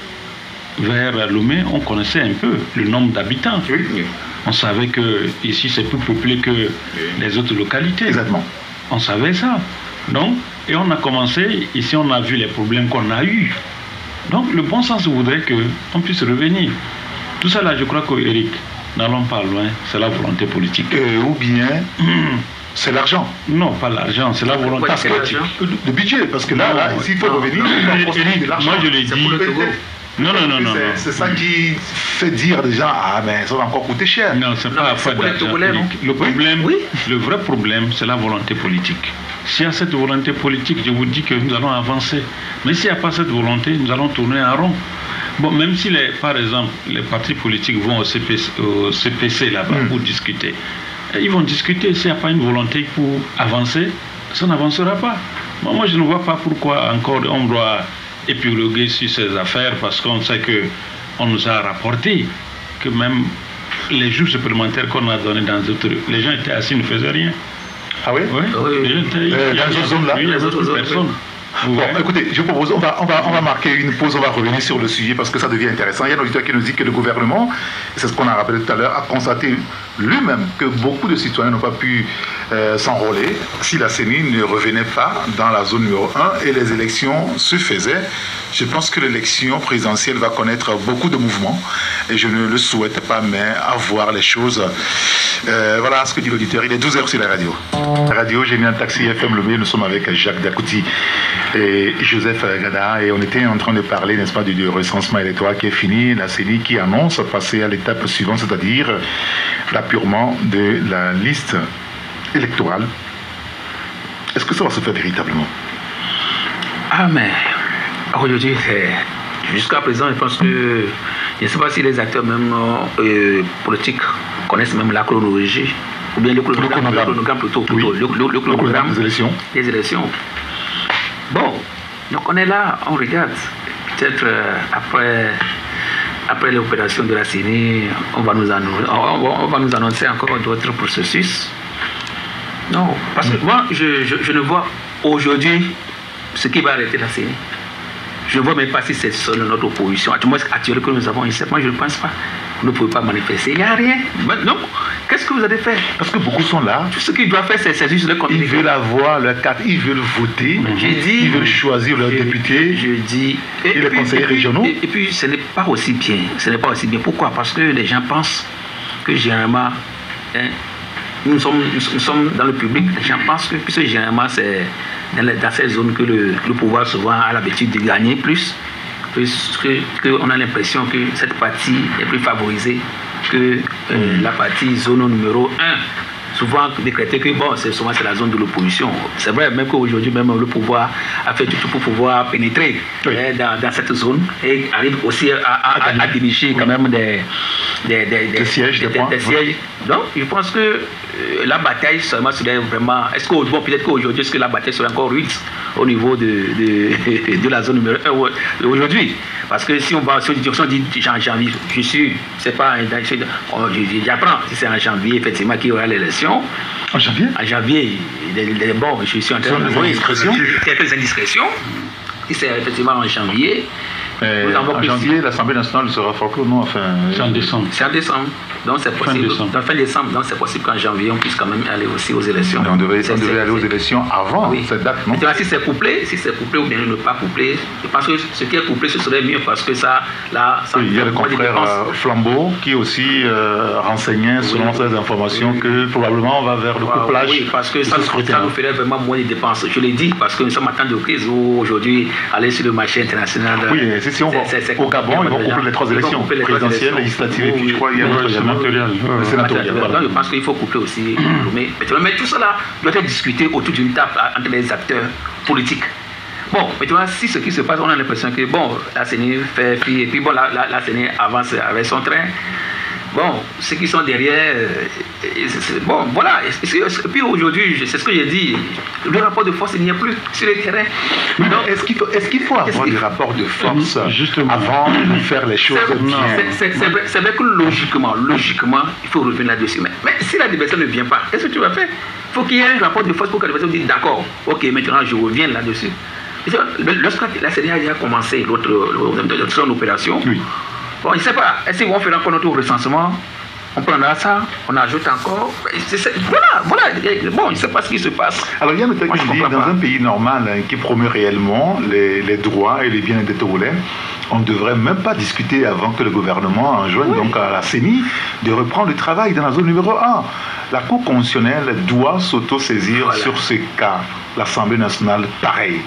vers Lomé, on connaissait un peu le nombre d'habitants. Oui. On savait que ici c'est plus peuplé que les autres localités. Exactement. On savait ça. Donc, et on a commencé, ici on a vu les problèmes qu'on a eus. Donc le bon sens voudrait qu'on puisse revenir. Tout ça là, je crois que Eric, n'allons pas loin, c'est la volonté politique. Euh, ou bien c'est l'argent. Non, pas l'argent, c'est la volonté parce politique. Le budget, parce que là, là ici il faut non, revenir. Non, Eric, de moi je l'ai dit. Non, non, non, non. C'est ça qui fait dire des gens, ah, mais ça va encore coûter cher. Non, c'est pas affaire d'argent. Le problème, oui. Le vrai problème, c'est la volonté politique. S'il y a cette volonté politique, je vous dis que nous allons avancer. Mais s'il n'y a pas cette volonté, nous allons tourner en rond. Bon, même si, les, par exemple, les partis politiques vont au C P C, au C P C là-bas mm. pour discuter, ils vont discuter. S'il n'y a pas une volonté pour avancer, ça n'avancera pas. Bon, moi, je ne vois pas pourquoi encore on doit épiloguer sur ces affaires, parce qu'on sait qu'on nous a rapporté que même les jours supplémentaires qu'on a donnés dans d'autres, les gens étaient assis, ne faisaient rien. Ah oui, oui. oui. Les gens étaient, euh, dans ces zones-là, il y a d'autres personnes. Bon, ouais. Écoutez, je propose, on va, on, va, on va marquer une pause, on va revenir sur le sujet parce que ça devient intéressant. Il y a un auditeur qui nous dit que le gouvernement, c'est ce qu'on a rappelé tout à l'heure, a constaté lui-même que beaucoup de citoyens n'ont pas pu euh, s'enrôler si la C E N I ne revenait pas dans la zone numéro un et les élections se faisaient. Je pense que l'élection présidentielle va connaître beaucoup de mouvements et je ne le souhaite pas, mais avoir les choses. Euh, voilà ce que dit l'auditeur. Il est douze heures sur la radio. La radio, j'ai mis un taxi F M Lomé. Nous sommes avec Jacques Dakouti et Joseph Gada et on était en train de parler, n'est-ce pas, du, du recensement électoral qui est fini, la C E N I qui annonce passer à l'étape suivante, c'est-à-dire l'appurement de la liste électorale, est-ce que ça va se faire véritablement? Ah, mais aujourd'hui, jusqu'à présent, je pense que je ne sais pas si les acteurs même euh, politiques connaissent même la chronologie, ou bien le chronogramme, le chronogramme plutôt, plutôt oui. le, le, le chronogramme des élections. des élections. Bon, donc on est là, on regarde. Peut-être euh, après, après l'opération de la C E N I, on va nous annoncer, on, on va nous annoncer encore d'autres processus. Non, parce que moi, je, je, je ne vois aujourd'hui ce qui va arrêter la C E N I. Je ne vois même pas si c'est sur notre opposition. Actuellement que nous avons ici, moi je ne pense pas. Vous ne pouvez pas manifester. Il n'y a rien. Donc, qu'est-ce que vous allez faire? Parce que beaucoup sont là. Tout ce qu'ils doivent faire, c'est juste le communiquer. Ils veulent avoir leur carte, ils veulent voter. J'ai dit, ils veulent choisir leurs députés. Je dis. Et, et, et les puis, conseillers et puis, régionaux. Et, et puis, ce n'est pas aussi bien. Ce n'est pas aussi bien. Pourquoi? Parce que les gens pensent que généralement, hein, nous, sommes, nous sommes dans le public. Les gens pensent que, puisque généralement, c'est dans, dans ces zones que le, le pouvoir souvent a l'habitude de gagner plus. Qu'on a l'impression que cette partie est plus favorisée que euh, la partie zone numéro un. Souvent décrété que bon, c'est souvent c'est la zone de l'opposition. C'est vrai, même qu'aujourd'hui, même le pouvoir a fait tout pour pouvoir pénétrer oui. eh, dans, dans cette zone et arrive aussi à, à, à, à diriger quand même des, des, des, des, des sièges. Des, des, des sièges. Donc, je pense que euh, la bataille seulement serait vraiment. Est-ce que, bon, peut-être qu'aujourd'hui, est-ce que la bataille serait encore rude au niveau de, de, de la zone numéro un aujourd'hui? Parce que si on va sur on dit en janvier, je suis, c'est pas, j'apprends, si c'est en janvier, effectivement, qu'il y aura l'élection. En janvier? En janvier, bon, je suis en train de voir quelques indiscrétions. Si c'est effectivement en janvier. Euh, en janvier, l'Assemblée nationale sera forcée ou non? Enfin, c'est en décembre. C'est en décembre. Donc c'est possible. Fin fin décembre. Donc c'est possible qu'en janvier, on puisse quand même aller aussi aux élections. Donc, on devait, on devait aller aux élections avant oui. cette date, non? Maintenant, si c'est couplé, si c'est couplé ou bien ne pas couplé, je pense que ce qui est couplé, ce serait mieux parce que ça, là, ça oui, il y a le confrère euh, Flambeau qui aussi euh, renseignait selon oui, ces informations oui, que probablement on va vers le couplage. Oui, parce que ça, ça nous ferait vraiment moins de dépenses. Je l'ai dit parce que nous sommes en temps de crise où aujourd'hui, aller sur le marché international. Oui, c'est si on va au Gabon, ils vont coupler les trois élections, présidentielles, législatives et puis je crois qu'il y a le sénatorial. Donc je pense qu'il faut coupler aussi. Mais, mais tout cela doit être discuté autour d'une table entre les acteurs politiques. Bon, mais tu vois, si ce qui se passe, on a l'impression que bon, la C E N I fait fi, et puis bon, la, la, la C E N I avance avec son train. Bon, ceux qui sont derrière, c'est, c'est, bon, voilà. Et, et puis aujourd'hui, c'est ce que j'ai dit, le rapport de force, il n'y a plus sur le terrain. Donc, est-ce qu'il faut, est-ce qu'il faut avoir des rapports de force justement avant de faire les choses bien? C'est, c'est, c'est, vrai, c'est vrai que logiquement, logiquement, il faut revenir là-dessus. Mais, mais si l'adversaire ne vient pas, qu'est-ce que tu vas faire? Il faut qu'il y ait un rapport de force pour que l'adversaire dise d'accord, ok, maintenant je reviens là-dessus. Lorsque la C E N I a commencé l'autre, son opération, oui. Bon, je ne sais pas, est-ce qu'ils vont faire encore notre recensement? On prendra ça, on ajoute encore. C'est, c'est, voilà, voilà. Bon, je ne sais pas ce qui se passe. Alors, il y a peut-être que je dis, dans pas. un pays normal hein, qui promeut réellement les, les droits et les biens des Togolais, on ne devrait même pas discuter avant que le gouvernement enjoigne oui. donc à la C E N I de reprendre le travail dans la zone numéro un. La Cour constitutionnelle doit s'auto-saisir voilà. sur ce cas. L'Assemblée nationale, pareil.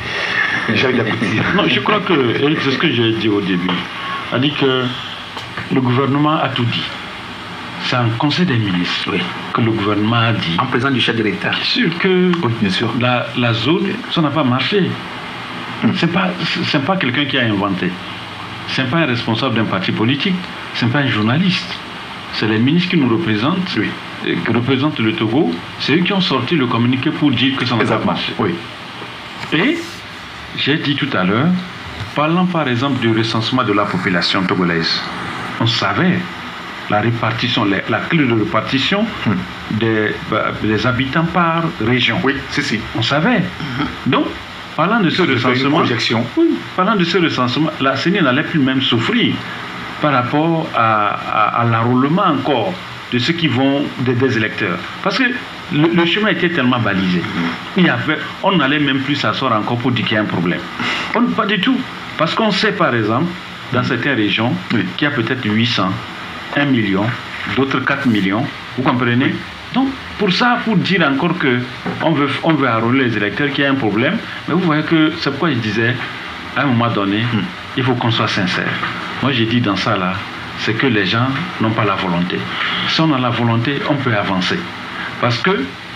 Non, je crois que, c'est ce que j'ai dit au début. A dit que le gouvernement a tout dit. C'est un conseil des ministres oui. que le gouvernement a dit. En présence du chef de l'État. Bien sûr que oui, bien sûr. La, la zone, ça n'a pas marché. Hum. Ce n'est pas, c'est pas quelqu'un qui a inventé. Ce n'est pas un responsable d'un parti politique. Ce n'est pas un journaliste. C'est les ministres qui nous représentent, oui. qui représentent le Togo. C'est eux qui ont sorti le communiqué pour dire que ça n'a pas marché. Oui. Et j'ai dit tout à l'heure, parlant par exemple du recensement de la population togolaise, on savait la répartition, la, la clé de répartition hum. des, des habitants par région. Oui, c'est si. On savait. Hum. Donc, parlant de ce recensement, oui, parlant de ce recensement, la C E N I n'allait plus même souffrir par rapport à, à, à l'enrôlement encore de ceux qui vont des, des électeurs. Parce que le, le chemin était tellement balisé. Il y avait, on n'allait même plus s'asseoir encore pour dire qu'il y a un problème. On, pas du tout. Parce qu'on sait par exemple, dans certaines régions, oui. qu'il y a peut-être huit cents, un million, d'autres quatre millions. Vous comprenez? Oui. Donc, pour ça, pour dire encore qu'on veut, on veut enrôler les électeurs, qu'il y a un problème, mais vous voyez que c'est pourquoi je disais, à un moment donné, hum. il faut qu'on soit sincère. Moi, j'ai dit dans ça là, c'est que les gens n'ont pas la volonté. Si on a la volonté, on peut avancer. Parce que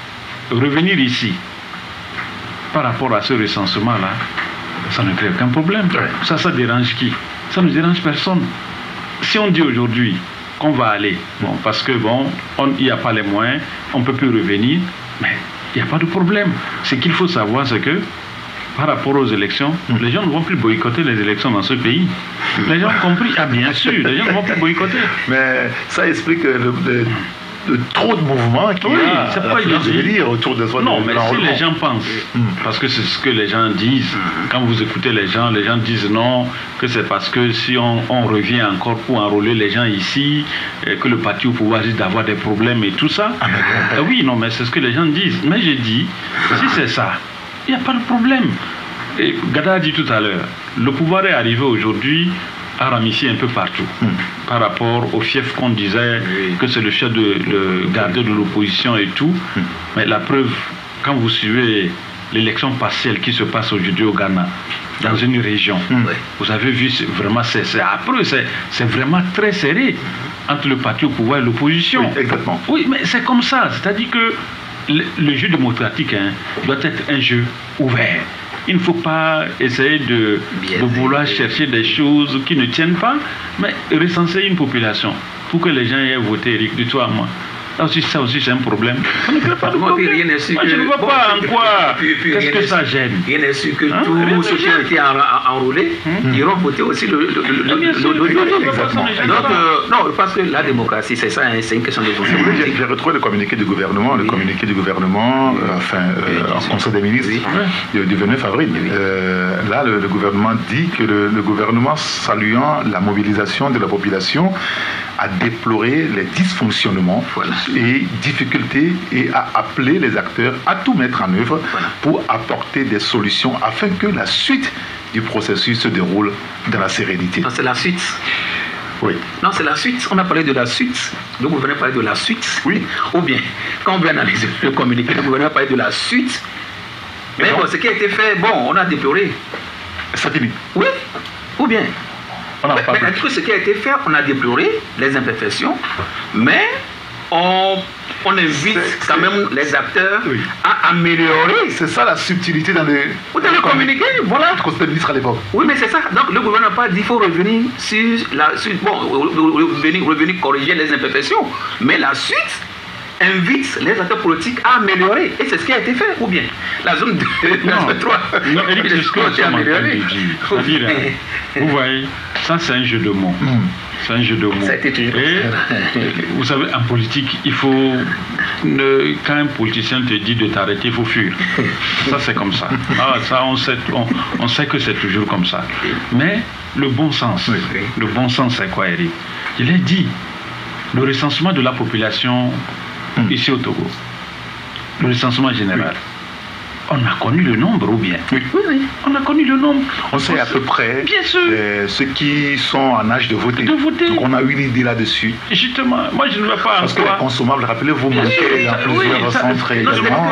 revenir ici, par rapport à ce recensement-là, ça ne crée aucun problème. Ouais. Ça, ça dérange qui? Ça ne dérange personne. Si on dit aujourd'hui qu'on va aller, bon, parce que bon, il n'y a pas les moyens, on ne peut plus revenir, mais il n'y a pas de problème. Ce qu'il faut savoir, c'est que par rapport aux élections, mmh. les gens ne vont plus boycotter les élections dans ce pays. Les gens ont compris. Ah bien sûr, les gens ne vont plus boycotter. Mais ça explique le, le, le trop de mouvements qu'il oui, y a c'est pas dire autour de soi. Non, de mais si les gens pensent, mmh. parce que c'est ce que les gens disent, mmh. quand vous écoutez les gens, les gens disent non, que c'est parce que si on, on revient encore pour enrôler les gens ici, que le parti au pouvoir risque d'avoir des problèmes et tout ça. Ah, mais... oui, non, mais c'est ce que les gens disent. Mais je dis, si c'est ça, il n'y a pas de problème. Et Gada a dit tout à l'heure, le pouvoir est arrivé aujourd'hui à ramifier un peu partout. Mmh. Par rapport au fief qu'on disait oui. que c'est le chef de le gardien de l'opposition et tout. Mmh. Mais la preuve, quand vous suivez l'élection partielle qui se passe aujourd'hui au Ghana, dans une région, mmh. vous avez vu, c'est vraiment, c'est, c'est, après, c'est, c'est vraiment très serré entre le parti au pouvoir et l'opposition. Oui, exactement. Oui, mais c'est comme ça. C'est-à-dire que le, le jeu démocratique hein, doit être un jeu ouvert. Il ne faut pas essayer de, de vouloir chercher des choses qui ne tiennent pas, mais recenser une population pour que les gens aient voté, Eric, de toi à moi. Là aussi, ça aussi, c'est un problème. Ça ne crée pas de problème. Rien n'est sûr que... Moi, je ne vois bon, pas en quoi. Qu'est-ce que ça gêne? Rien n'est sûr que hein? tous ceux qui ont été enrôlés hum. iront voter aussi le Donc, non, parce que la démocratie, c'est ça, hein, c'est une question de volonté. J'ai retrouvé le communiqué du gouvernement, oui. le communiqué du gouvernement, euh, enfin, euh, en Conseil des ministres oui. du, du vingt-neuf avril. Oui. Euh, là, le, le gouvernement dit que le, le gouvernement, saluant la mobilisation de la population, a déploré les dysfonctionnements voilà. et difficultés et a appelé les acteurs à tout mettre en œuvre voilà. pour apporter des solutions afin que la suite du processus se déroule dans la sérénité. Non, c'est la suite. Oui. Non, c'est la suite. On a parlé de la suite. Le gouvernement a parlé de la suite. Oui. Ou bien, quand on vient analyser le communiqué, le gouvernement a parlé de la suite. Mais, Mais bon, bon, ce qui a été fait, bon, on a déploré. Ça finit. Oui. Ou bien. Mais, mais tout ce qui a été fait, on a déploré les imperfections, mais on, on invite c'est, quand c'est, même les acteurs oui. à améliorer. C'est ça la subtilité dans les, dans dans le communiqué, voilà. Le conseil des ministres à l'époque. Oui, mais c'est ça. Donc le gouvernement n'a pas dit qu'il faut revenir sur la sur, bon, revenir, revenir corriger les imperfections, mais la suite invite les acteurs politiques à améliorer. Et c'est ce qui a été fait, ou bien la zone deux, la zone trois. Non, Eric, c'est ce que j'ai amélioré. C'est-à-dire, vous voyez, ça c'est un jeu de mots. Mm. C'est un jeu de mots. Ça a été toujours et, vous savez, en politique, il faut... Ne, quand un politicien te dit de t'arrêter, il faut fuir. Ça c'est comme ça. Ah, ça on sait, on, on sait que c'est toujours comme ça. Mais le bon sens, oui. le bon sens c'est quoi, Eric? Je l'ai dit, le recensement de la population mmh. ici au Togo, le recensement général, oui. on a connu le nombre ou bien oui. Oui, oui, on a connu le nombre. On sait à peu près bien sûr. Euh, ceux qui sont en âge de voter. De voter. Donc on a une idée là-dessus. Justement, moi je ne vois pas Parce en que quoi... les consommables, rappelez-vous, oui, manquaient dans plusieurs oui, centres ça, également.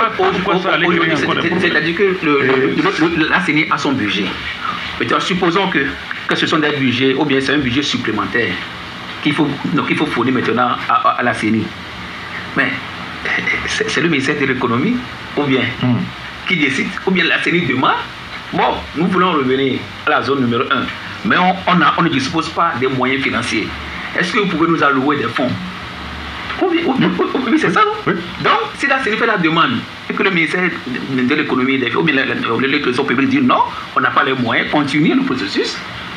C'est-à-dire que le, le, le, le, la C E N I a son budget. Supposons que, que ce sont des budgets, ou bien c'est un budget supplémentaire qu'il faut, donc il faut fournir maintenant à, à, à la C E N I. Mais c'est, c'est le ministère de l'économie, ou bien, mm. qui décide, ou bien la C E N I demande, bon, nous voulons revenir à la zone numéro un, mais on, on, a, on ne dispose pas des moyens financiers. Est-ce que vous pouvez nous allouer des fonds? Oui, oui, oui, oui, c'est ça, non? Oui. Donc, si la C E N I fait la demande, et que le ministère de l'économie, ou bien l'électricité publique dit non, on n'a pas les moyens, continuer le processus,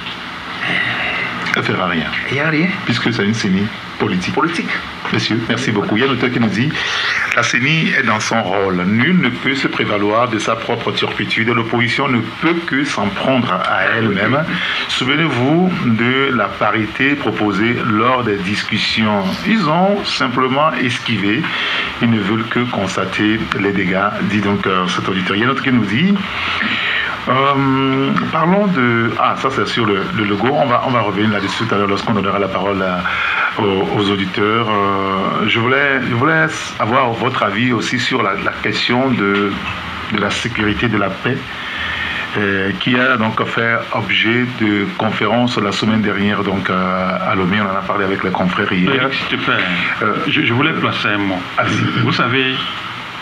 ça ne fera rien. Il n'y a rien. Puisque c'est une C E N I politique. Politique. Monsieur, merci beaucoup. Il y a un auteur qui nous dit la C E N I est dans son rôle. Nul ne peut se prévaloir de sa propre turpitude. L'opposition ne peut que s'en prendre à elle-même. Souvenez-vous de la parité proposée lors des discussions. Ils ont simplement esquivé. Ils ne veulent que constater les dégâts, dit donc euh, cet auditeur. Il y a un autre qui nous dit Euh, parlons de... Ah, ça c'est sur le, le logo. On va, on va revenir là-dessus tout à l'heure lorsqu'on donnera la parole à, aux, aux auditeurs. Euh, je, voulais, je voulais avoir votre avis aussi sur la, la question de, de la sécurité, de la paix, euh, qui a donc fait objet de conférences la semaine dernière donc, à, à Lomé. On en a parlé avec les confrères hier. Oui, s'il te plaît, euh, je, je voulais placer un mot. Allez-y. Vous savez,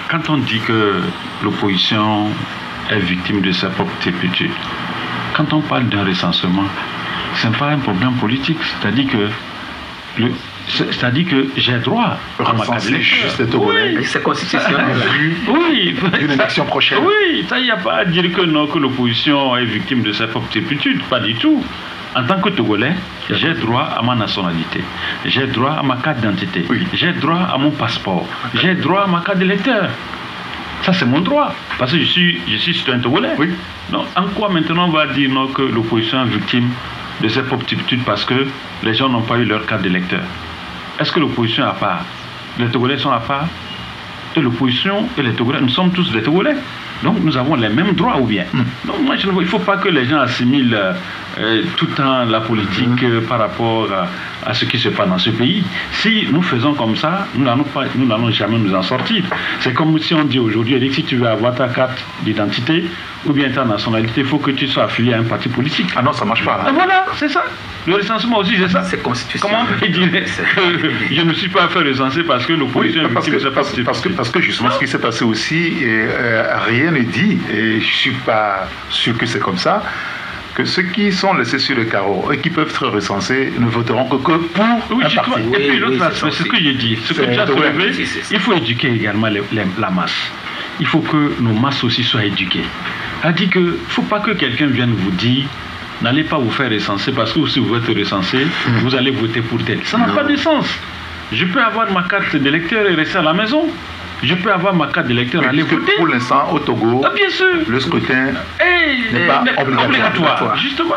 quand on dit que l'opposition est victime de sa propre turpitude, quand on parle d'un recensement, ce n'est pas un problème politique, c'est-à-dire que le, c'est-à-dire que j'ai droit à ma carte d'électeur. Oui, c'est constitutionnel. Oui, une élection prochaine. Oui, il n'y a pas à dire que non, que l'opposition est victime de sa propre turpitude, pas du tout. En tant que Togolais, j'ai droit à ma nationalité, j'ai droit à ma carte d'identité, oui. J'ai droit à mon passeport, j'ai droit à ma carte d'électeur. Ça, c'est mon droit, parce que je suis, je suis citoyen togolais. Oui. Donc, en quoi maintenant on va dire non, que l'opposition est victime de ses propres turpitudes parce que les gens n'ont pas eu leur carte d'électeur? Est-ce que l'opposition est à part? Les Togolais sont à part? Et l'opposition et les Togolais, nous sommes tous des Togolais. Donc nous avons les mêmes droits ou bien? Mm. Donc moi, je ne vois, il ne faut pas que les gens assimilent euh, tout le temps la politique mm. euh, par rapport à, à ce qui se passe dans ce pays. Si nous faisons comme ça, nous n'allons jamais nous en sortir. C'est comme si on dit aujourd'hui, si tu veux avoir ta carte d'identité ou bien ta nationalité, il faut que tu sois affilié à un parti politique. Ah non, ça ne marche pas. Et voilà, c'est ça. Le recensement aussi, c'est ça. C'est constitutionnel. Comment on peut dire que je ne suis pas fait recenser parce que l'opposition oui, parce, que, parce, parce, que, parce que justement, ce qui s'est passé aussi, et, euh, rien n'est dit, et je ne suis pas sûr que c'est comme ça, que ceux qui sont laissés sur le carreau et qui peuvent être recensés ne voteront que, que pour oui, un parti. Et puis l'autre oui, aspect, c'est ce que j'ai dit, ce que tu as soulevé, il faut éduquer également les, les, la masse. Il faut que nos masses aussi soient éduquées. Elle dit qu'il ne faut pas que quelqu'un vienne vous dire n'allez pas vous faire recenser parce que si vous êtes recensé, mmh. vous allez voter pour tel. Ça n'a pas de sens. Je peux avoir ma carte d'électeur et rester à la maison. Je peux avoir ma carte d'électeur et aller voter. Pour l'instant, au Togo, ah, bien sûr. le scrutin n'est pas obligatoire. obligatoire. Justement.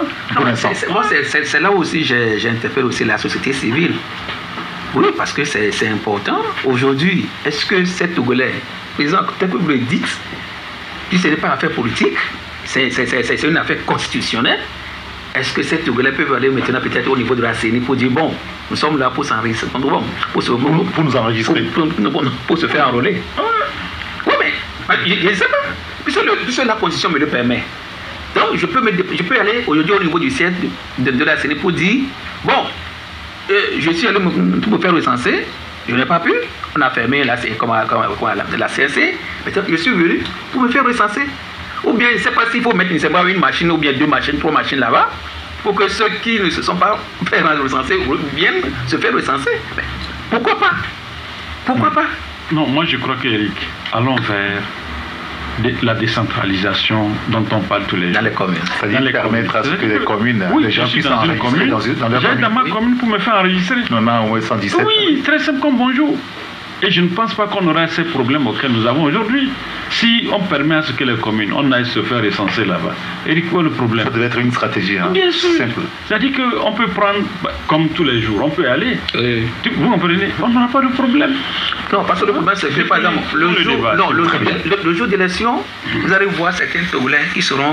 C'est là aussi que j'interpelle aussi la société civile. Oui, parce que c'est important. Aujourd'hui, est-ce que ces Togolais, par exemple, tel que vous le dites, puis ce n'est pas une affaire politique, c'est une affaire constitutionnelle. Est-ce que ces Togolais peuvent aller maintenant peut-être au niveau de la C E N I pour dire bon, nous sommes là pour s'enregistrer, pour, pour, pour, pour nous enregistrer, pour, pour, pour se faire enrôler? Oui, mais je ne sais pas, puisque, le, puisque la Constitution me le permet. Donc je peux, me, je peux aller aujourd'hui au niveau du siège de, de, de la C E N I pour dire bon, euh, je suis allé me, pour me faire recenser, je n'ai pas pu, on a fermé la, comme, comme, comme la, la C S C, peut-être je suis venu pour me faire recenser. Ou bien, je ne sais pas s'il faut mettre une machine ou bien deux machines, trois machines là-bas, pour que ceux qui ne se sont pas fait recenser viennent se faire recenser. Mais pourquoi pas? Pourquoi pas? Non, moi je crois qu'Éric, allons vers de, la décentralisation dont on parle tous les jours. Dans les communes. C'est-à-dire permettre à ce que les communes, oui, les gens puissent dans une commune, dans, dans leur j'ai dans ma commune pour me faire enregistrer. Non, non, au moins cent dix-sept. Oui, très simple comme bonjour. Et je ne pense pas qu'on aura ces problèmes auxquels nous avons aujourd'hui. Si on permet à ce que les communes, on aille se faire recenser là-bas. Et quoi le problème? Ça devait être une stratégie. Hein? Bien sûr. C'est-à-dire qu'on peut prendre, bah, comme tous les jours, on peut aller. Oui. Vous comprenez? On n'aura pas de problème. Non, parce que le problème, c'est que, par exemple, le, le, jour, non, le, le, le jour d'élection, vous allez voir certains Togolais qui seront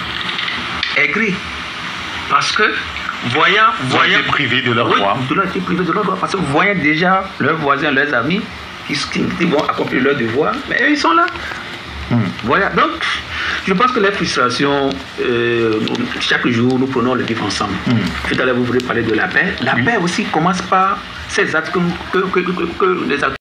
aigris. Parce que, voyant, voyant été privés de leurs oui, droits. Ils ont été privés de leurs droits parce que voyant déjà leurs voisins, leurs amis qui, qui, qui vont accomplir leur devoir, mais eux, ils sont là. Hmm. Voilà, donc je pense que les frustrations, euh, chaque jour, nous prenons le vivre ensemble. Hmm. Tout à l'heure, vous voulez parler de la paix. La oui. paix aussi commence par ces actes que, que, que, que, que les actes